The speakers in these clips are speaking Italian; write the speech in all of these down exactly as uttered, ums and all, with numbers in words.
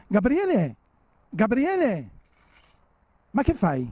Gabriele, Gabriele, ma che fai?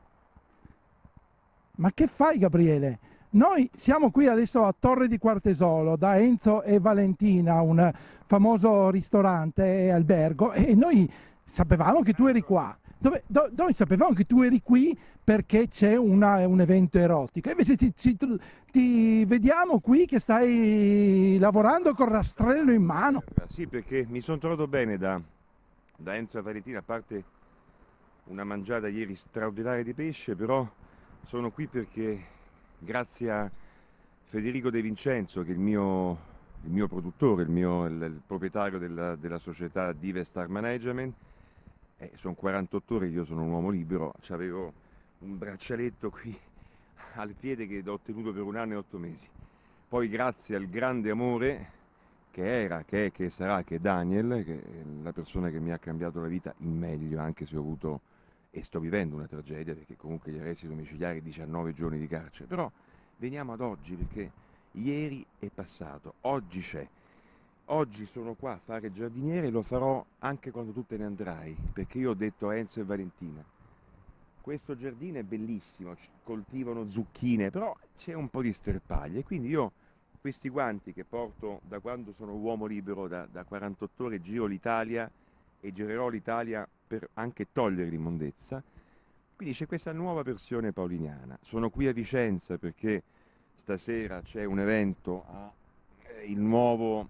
Ma che fai, Gabriele? Noi siamo qui adesso a Torre di Quartesolo da Enzo e Valentina, un famoso ristorante e albergo, e noi sapevamo che tu eri qua. Dove, do- noi sapevamo che tu eri qui perché c'è una- un evento erotico. Invece ti, ci- ti vediamo qui che stai lavorando col rastrello in mano. Sì, perché mi sono trovato bene da, da Enzo e Valentina, a parte una mangiata ieri straordinaria di pesce, però sono qui perché grazie a Federico De Vincenzo, che è il mio, il mio produttore, il, mio, il, il proprietario della, della società Divestar Management, eh, sono quarantotto ore, io sono un uomo libero, avevo un braccialetto qui al piede che ho ottenuto per un anno e otto mesi. Poi grazie al grande amore che era, che è, che sarà, che è Daniel, che è la persona che mi ha cambiato la vita in meglio, anche se ho avuto e sto vivendo una tragedia, perché comunque gli arresti domiciliari, diciannove giorni di carcere. Però veniamo ad oggi, perché ieri è passato, oggi c'è. Oggi sono qua a fare il giardiniere e lo farò anche quando tu te ne andrai, perché io ho detto a Enzo e Valentina, questo giardino è bellissimo, coltivano zucchine, però c'è un po' di sterpaglie, quindi io questi guanti che porto da quando sono uomo libero, da, da quarantotto ore, giro l'Italia e girerò l'Italia per anche togliere l'immondezza. Quindi c'è questa nuova versione paoliniana. Sono qui a Vicenza perché stasera c'è un evento a eh, il nuovo,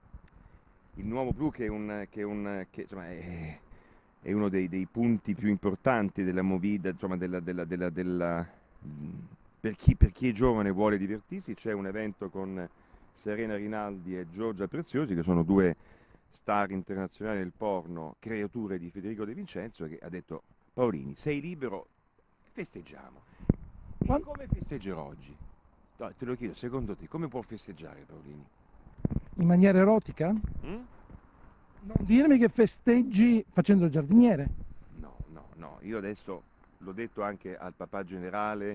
il nuovo Blu, che è, un, che è, un, che, insomma, è, è uno dei, dei punti più importanti della movida, insomma, della, della, della, della, per, chi, per chi è giovane e vuole divertirsi. C'è un evento con Serena Rinaldi e Giorgia Preziosi, che sono due star internazionali del porno, creature di Federico De Vincenzo, che ha detto: Paolini, sei libero, festeggiamo. E Quan- come festeggerò oggi? No, te lo chiedo, secondo te, come può festeggiare Paolini? In maniera erotica? Mm? Non dirmi che festeggi facendo il giardiniere. No, no, no, io adesso l'ho detto anche al papà generale,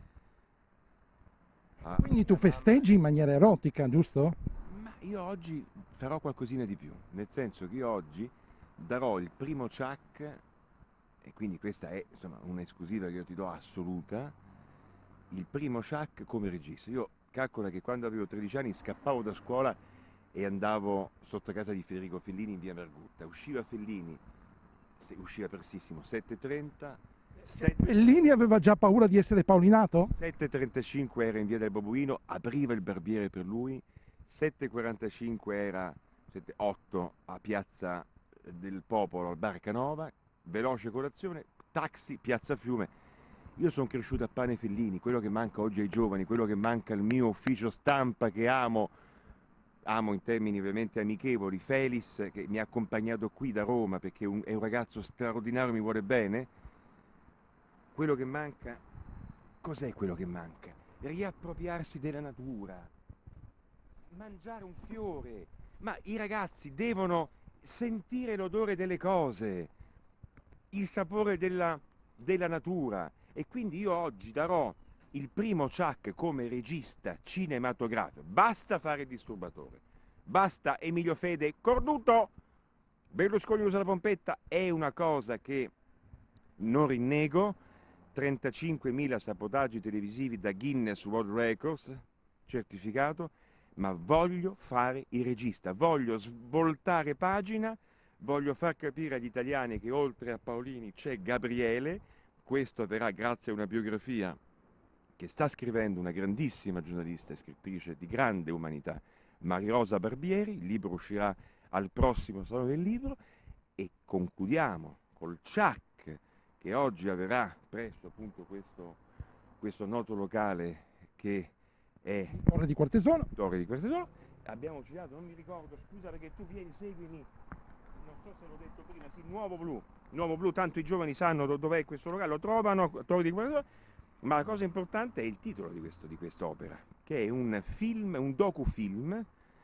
a Quindi tu mia mamma, festeggi in maniera erotica, giusto? ma io oggi farò qualcosina di più, nel senso che io oggi darò il primo chuck, e quindi questa è insomma un'esclusiva che io ti do assoluta, il primo chuck come regista. Io calcola che quando avevo tredici anni scappavo da scuola e andavo sotto casa di Federico Fellini in via Margutta, usciva Fellini, se- usciva prestissimo, sette e trenta, Fellini aveva già paura di essere paolinato? sette e trentacinque era in via del Babuino, apriva il barbiere per lui, sette e quarantacinque era otto a piazza del Popolo al Bar Canova, veloce colazione, taxi, piazza Fiume. Io sono cresciuto a pane Fellini, quello che manca oggi ai giovani, quello che manca al mio ufficio stampa che amo, amo in termini ovviamente amichevoli, Felis, che mi ha accompagnato qui da Roma perché è un, è un ragazzo straordinario, mi vuole bene. Quello che manca, cos'è quello che manca? Riappropriarsi della natura, mangiare un fiore, ma i ragazzi devono sentire l'odore delle cose, il sapore della, della natura, e quindi io oggi darò il primo chuck come regista cinematografico. Basta fare il disturbatore, basta Emilio Fede, cornuto, Berlusconi usa la pompetta, è una cosa che non rinnego. trentacinquemila sabotaggi televisivi da Guinness World Records, certificato, ma voglio fare il regista, voglio svoltare pagina, voglio far capire agli italiani che oltre a Paolini c'è Gabriele. Questo avverrà grazie a una biografia che sta scrivendo una grandissima giornalista e scrittrice di grande umanità, Marirosa Barbieri. Il libro uscirà al prossimo Salone del Libro e concludiamo col Chuck, che oggi avverrà presso appunto questo, questo noto locale che è Torre di Quartesolo. Torre di Quartesolo. Abbiamo girato, non mi ricordo, scusa perché tu vieni, seguimi, non so se l'ho detto prima, sì, Nuovo Blu, Nuovo Blu, tanto i giovani sanno dov'è questo locale, lo trovano, Torre di Quartesolo, ma la cosa importante è il titolo di, questo, di quest'opera, che è un film, un docufilm,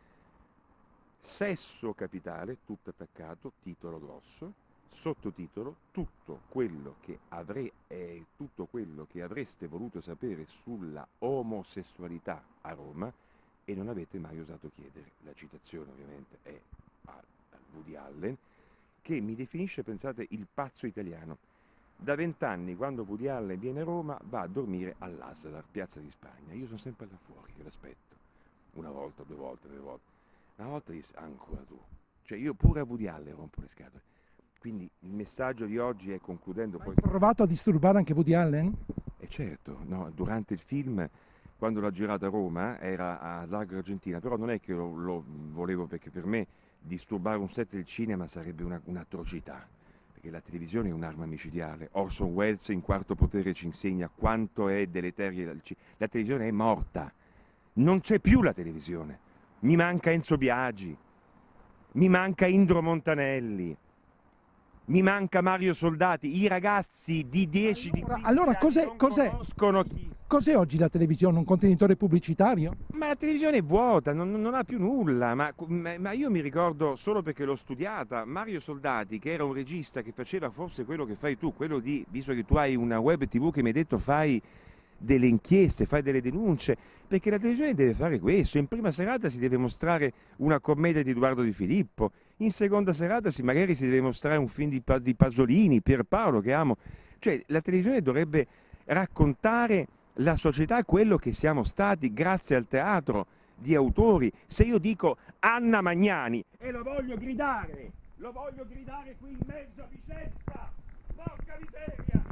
Sesso Capitale, tutto attaccato, titolo grosso, sottotitolo: tutto quello che avrei, eh, tutto quello che avreste voluto sapere sulla omosessualità a Roma e non avete mai osato chiedere. La citazione ovviamente è a, a Woody Allen. che mi definisce, pensate, il pazzo italiano. Da vent'anni, quando Woody Allen viene a Roma, va a dormire all'Aslar, Piazza di Spagna. Io sono sempre là fuori, che l'aspetto. Una volta, due volte, tre volte. Una volta disse, ancora tu. Cioè io pure a Woody Allen rompo le scatole. Quindi il messaggio di oggi è, concludendo poi... Hai provato a disturbare anche Woody Allen? E certo, no, durante il film, quando l'ho girato a Roma, era a Largo Argentina, però non è che lo, lo volevo, perché per me disturbare un set del cinema sarebbe una, un'atrocità, perché la televisione è un'arma micidiale. Orson Welles in Quarto Potere ci insegna quanto è deleteria la, la televisione è morta, non c'è più la televisione. Mi manca Enzo Biagi, mi manca Indro Montanelli, mi manca Mario Soldati, i ragazzi di dieci allora, di allora cos'è, non cos'è, conoscono chi. Cos'è oggi la televisione? Un contenitore pubblicitario? Ma la televisione è vuota, non, non ha più nulla, ma, ma io mi ricordo, solo perché l'ho studiata, Mario Soldati, che era un regista che faceva forse quello che fai tu, quello di, visto che tu hai una web tv che mi hai detto fai delle inchieste, fai delle denunce, perché la televisione deve fare questo. In prima serata si deve mostrare una commedia di Edoardo Di Filippo, in seconda serata si, magari si deve mostrare un film di, di Pasolini, Pierpaolo, che amo. Cioè la televisione dovrebbe raccontare la società, quello che siamo stati grazie al teatro di autori. Se io dico Anna Magnani e lo voglio gridare, lo voglio gridare qui in mezzo a Vicenza, porca miseria!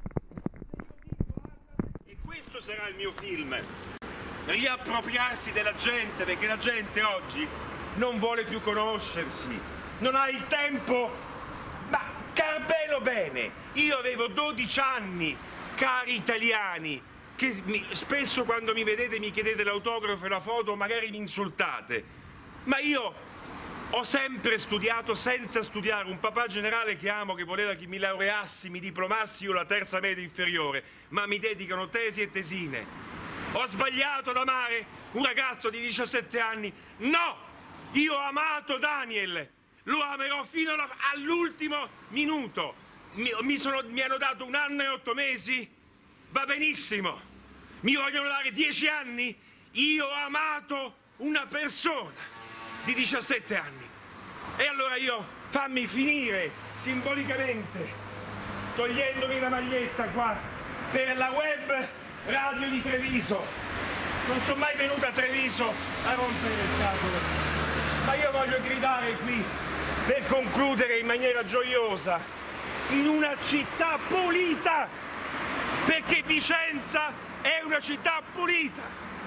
E questo sarà il mio film, riappropriarsi della gente, perché la gente oggi non vuole più conoscersi, non ha il tempo. Ma Carmelo Bene, io avevo dodici anni, cari italiani, che mi, spesso quando mi vedete mi chiedete l'autografo e la foto, magari mi insultate, ma io ho sempre studiato senza studiare. Un papà generale che amo, che voleva che mi laureassi, mi diplomassi, io la terza media inferiore, ma mi dedicano tesi e tesine. Ho sbagliato ad amare un ragazzo di diciassette anni? No! Io ho amato Daniel, lo amerò fino all'ultimo minuto. Mi, mi, sono, mi hanno dato un anno e otto mesi? Va benissimo. Mi vogliono dare dieci anni? Io ho amato una persona di diciassette anni. E allora io, fammi finire simbolicamente, togliendomi la maglietta qua, per la web radio di Treviso. Non sono mai venuto a Treviso a rompere le scatole, ma io voglio gridare qui, per concludere in maniera gioiosa, in una città pulita, perché Vicenza è una città pulita.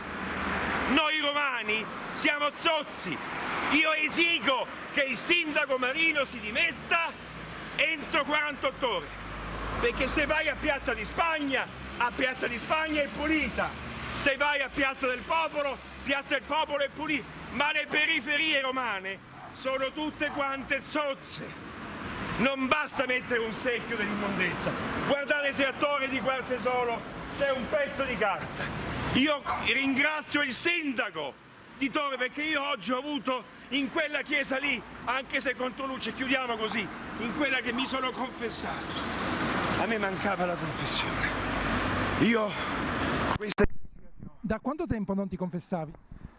Noi romani siamo zozzi. Io esigo che il sindaco Marino si dimetta entro quarantotto ore, perché se vai a Piazza di Spagna, a Piazza di Spagna è pulita, se vai a Piazza del Popolo, Piazza del Popolo è pulita, ma le periferie romane sono tutte quante zozze. Non basta mettere un secchio dell'immondezza. Guardate se a Torre di Quartesolo c'è un pezzo di carta. Io ringrazio il sindaco di Torre, perché io oggi ho avuto in quella chiesa lì, anche se contro luce, chiudiamo così, in quella che mi sono confessato. A me mancava la confessione. Io questa... Da quanto tempo non ti confessavi?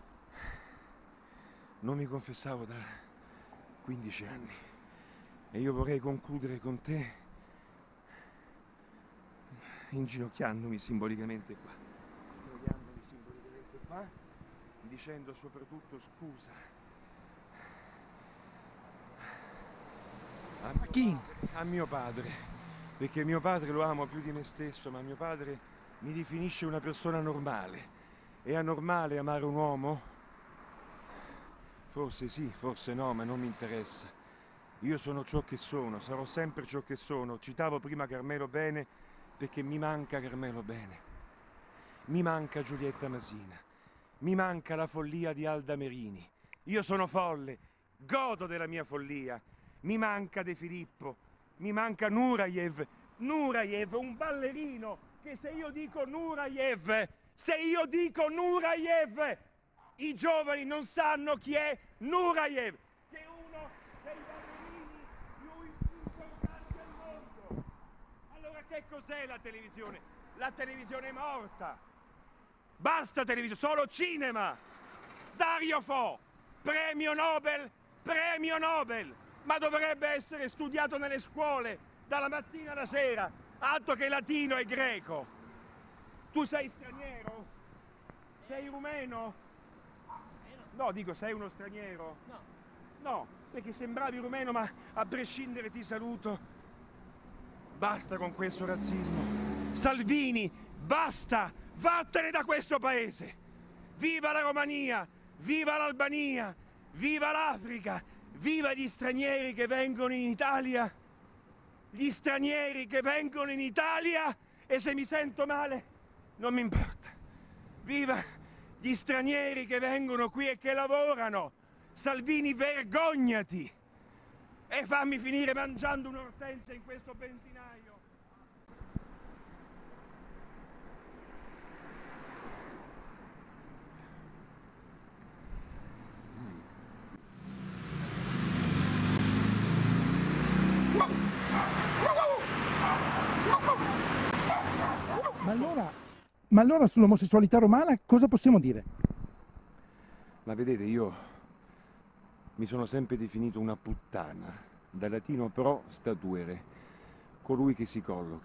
Non mi confessavo da quindici anni. E io vorrei concludere con te inginocchiandomi simbolicamente qua, preghiandomi simbolicamente qua, dicendo soprattutto scusa a mio, chi? Padre, a mio padre, perché mio padre lo amo più di me stesso, ma mio padre mi definisce una persona normale. È anormale amare un uomo? Forse sì, forse no, ma non mi interessa. Io sono ciò che sono, sarò sempre ciò che sono. Citavo prima Carmelo Bene perché mi manca Carmelo Bene, mi manca Giulietta Masina, mi manca la follia di Alda Merini. Io sono folle, godo della mia follia. Mi manca De Filippo, mi manca Nureyev. Nureyev, un ballerino che se io dico Nureyev, se io dico Nureyev, i giovani non sanno chi è Nureyev, che è uno dei ballerini più importanti al mondo. Allora che cos'è la televisione? La televisione è morta. Basta televisione, solo cinema. Dario Fo, premio Nobel, premio Nobel. ma dovrebbe essere studiato nelle scuole, dalla mattina alla sera, altro che latino e greco. Tu sei straniero? Sei rumeno? No, dico, sei uno straniero? No. No, perché sembravi rumeno, ma a prescindere ti saluto. Basta con questo razzismo. Salvini, basta! Vattene da questo paese! Viva la Romania! Viva l'Albania! Viva l'Africa! Viva gli stranieri che vengono in Italia! Gli stranieri che vengono in Italia! E se mi sento male, non mi importa. Viva gli stranieri che vengono qui e che lavorano! Salvini, vergognati! E fammi finire mangiando un'ortensia in questo benzinaio! Ma allora, ma allora sull'omosessualità romana cosa possiamo dire? Ma vedete, io mi sono sempre definito una puttana, da latino pro statuere, colui che si colloca.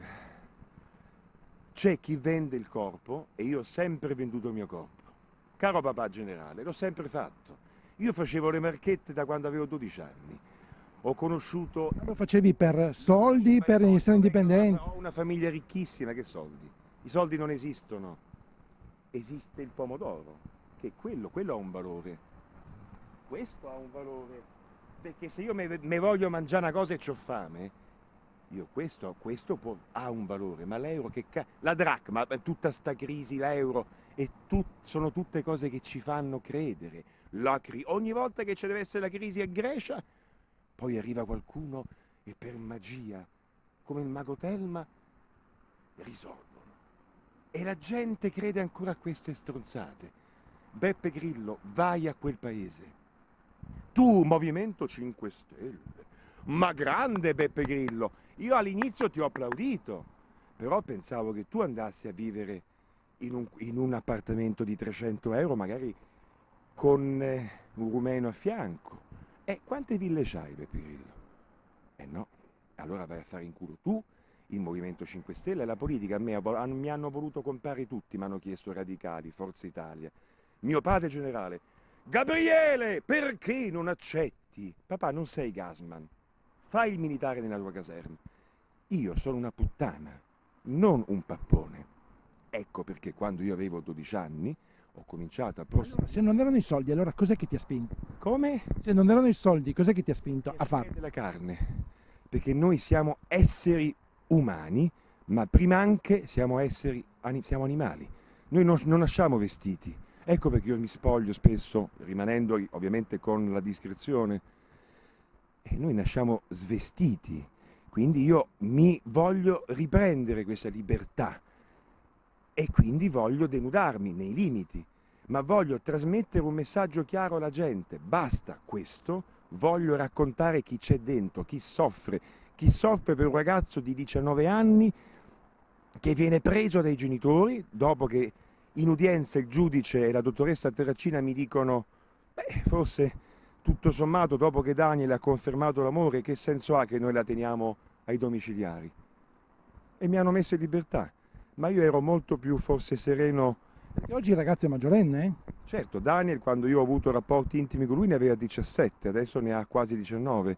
C'è chi vende il corpo e io ho sempre venduto il mio corpo. Caro papà generale, l'ho sempre fatto. Io facevo le marchette da quando avevo dodici anni. Ho conosciuto... Lo facevi per soldi, per essere indipendente? Ho una famiglia ricchissima, che soldi? I soldi non esistono. Esiste il pomodoro, che quello, quello ha un valore. Questo ha un valore. Perché se io mi voglio mangiare una cosa e c'ho fame, io questo, questo può, ha un valore. Ma l'euro, che ca... La dracma, tutta sta crisi, l'euro, e tut, sono tutte cose che ci fanno credere. La cri... Ogni volta che ci deve essere la crisi a Grecia, poi arriva qualcuno e per magia, come il mago Telma, risolvono. E la gente crede ancora a queste stronzate. Beppe Grillo, vai a quel paese. Tu, Movimento cinque Stelle, ma grande Beppe Grillo, io all'inizio ti ho applaudito, però pensavo che tu andassi a vivere in un, in un appartamento di trecento euro, magari con eh, un rumeno a fianco. E quante ville c'hai, Beppe Grillo? Eh no, allora vai a fare in culo tu, il Movimento cinque Stelle e la politica. A me mi hanno voluto comprare tutti, mi hanno chiesto Radicali, Forza Italia. Mio padre generale, Gabriele, perché non accetti? Papà, non sei Gasman, fai il militare nella tua caserma. Io sono una puttana, non un pappone. Ecco perché quando io avevo dodici anni ho cominciato a proseguire. Se non erano i soldi, allora cos'è che ti ha spinto? Come? Se non erano i soldi, cos'è che ti ha spinto a farlo? Della carne, perché noi siamo esseri umani, ma prima anche siamo esseri, siamo animali. Noi non, non nasciamo vestiti. Ecco perché io mi spoglio spesso, rimanendo ovviamente con la discrezione. E noi nasciamo svestiti, quindi io mi voglio riprendere questa libertà e quindi voglio denudarmi nei limiti, ma voglio trasmettere un messaggio chiaro alla gente. Basta questo, voglio raccontare chi c'è dentro, chi soffre, chi soffre per un ragazzo di diciannove anni che viene preso dai genitori dopo che in udienza il giudice e la dottoressa Terracina mi dicono beh, forse tutto sommato dopo che Daniel ha confermato l'amore, che senso ha che noi la teniamo ai domiciliari? E mi hanno messo in libertà, ma io ero molto più forse sereno. Perché oggi il ragazzo è maggiorenne, eh? Certo, Daniel quando io ho avuto rapporti intimi con lui ne aveva diciassette, adesso ne ha quasi diciannove.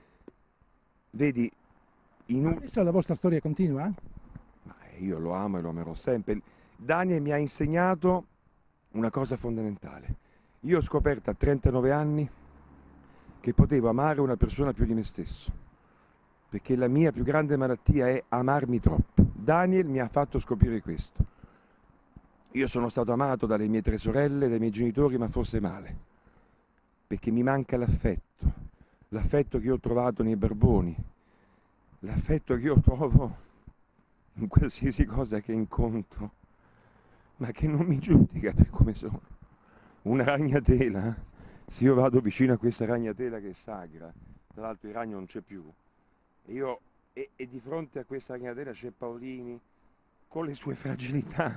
Vedi, in un... Adesso la vostra storia continua? Ma io lo amo e lo amerò sempre. Daniel mi ha insegnato una cosa fondamentale. Io ho scoperto a trentanove anni che potevo amare una persona più di me stesso, perché la mia più grande malattia è amarmi troppo. Daniel mi ha fatto scoprire questo. Io sono stato amato dalle mie tre sorelle, dai miei genitori, ma forse male, perché mi manca l'affetto, l'affetto che io ho trovato nei barboni, l'affetto che io trovo in qualsiasi cosa che incontro, ma che non mi giudica per come sono. Una ragnatela, se io vado vicino a questa ragnatela che è sacra, tra l'altro il ragno non c'è più, e, io, e, e di fronte a questa ragnatela c'è Paolini con le sue fragilità,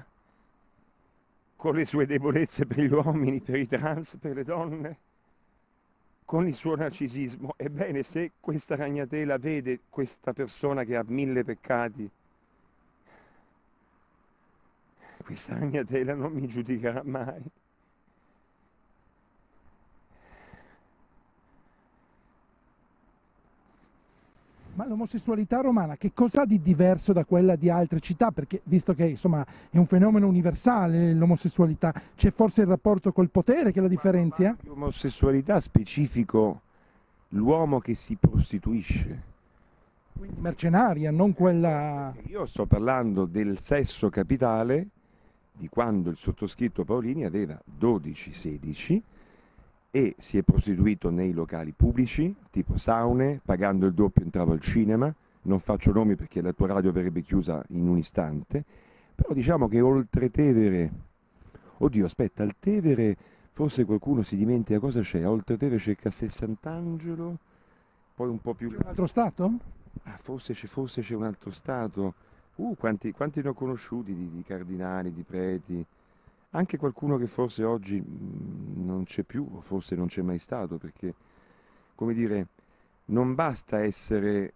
con le sue debolezze per gli uomini, per i trans, per le donne, con il suo narcisismo. Ebbene, se questa ragnatela vede questa persona che ha mille peccati, questa ragnatela non mi giudicherà mai. Ma l'omosessualità romana che cosa ha di diverso da quella di altre città? Perché visto che insomma è un fenomeno universale l'omosessualità, c'è forse il rapporto col potere che la differenzia? L'omosessualità specifico l'uomo che si prostituisce. Quindi mercenaria, non quella... Io sto parlando del sesso capitale di quando il sottoscritto Paolini aveva dodici sedici e si è prostituito nei locali pubblici, tipo saune, pagando il doppio entrava al cinema, non faccio nomi perché la tua radio verrebbe chiusa in un istante, però diciamo che oltre Tevere, oddio aspetta, al Tevere forse qualcuno si dimentica cosa c'è, oltre Tevere c'è Castel Sant'Angelo, poi un po' più... C'è un altro stato? Ah, forse c'è, forse c'è un altro stato, uh, quanti, quanti ne ho conosciuti di, di cardinali, di preti, anche qualcuno che forse oggi mh, non c'è più, o forse non c'è mai stato, perché, come dire, non basta essere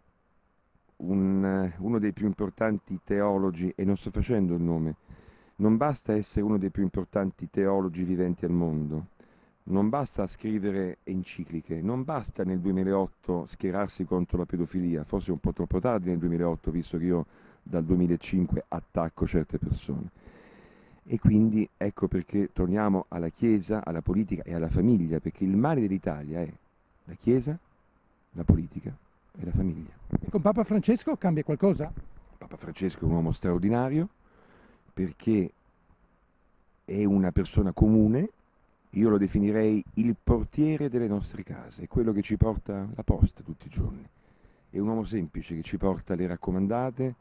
un, uno dei più importanti teologi, e non sto facendo il nome, non basta essere uno dei più importanti teologi viventi al mondo, non basta scrivere encicliche, non basta nel duemilaotto schierarsi contro la pedofilia, forse un po' troppo tardi nel duemilaotto, visto che io dal duemilacinque attacco certe persone. E quindi ecco perché torniamo alla Chiesa, alla politica e alla famiglia, perché il male dell'Italia è la Chiesa, la politica e la famiglia. E con Papa Francesco cambia qualcosa? Papa Francesco è un uomo straordinario perché è una persona comune, io lo definirei il portiere delle nostre case, è quello che ci porta la posta tutti i giorni. È un uomo semplice che ci porta le raccomandate,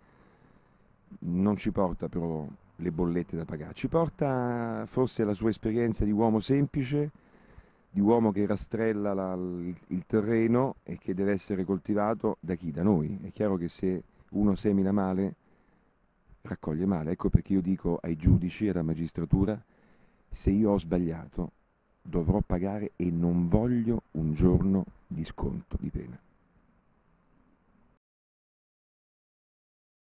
non ci porta però le bollette da pagare, ci porta forse la sua esperienza di uomo semplice, di uomo che rastrella la, il, il terreno e che deve essere coltivato da chi? Da noi. È chiaro che se uno semina male, raccoglie male. Ecco perché io dico ai giudici e alla magistratura, se io ho sbagliato, dovrò pagare e non voglio un giorno di sconto di pena.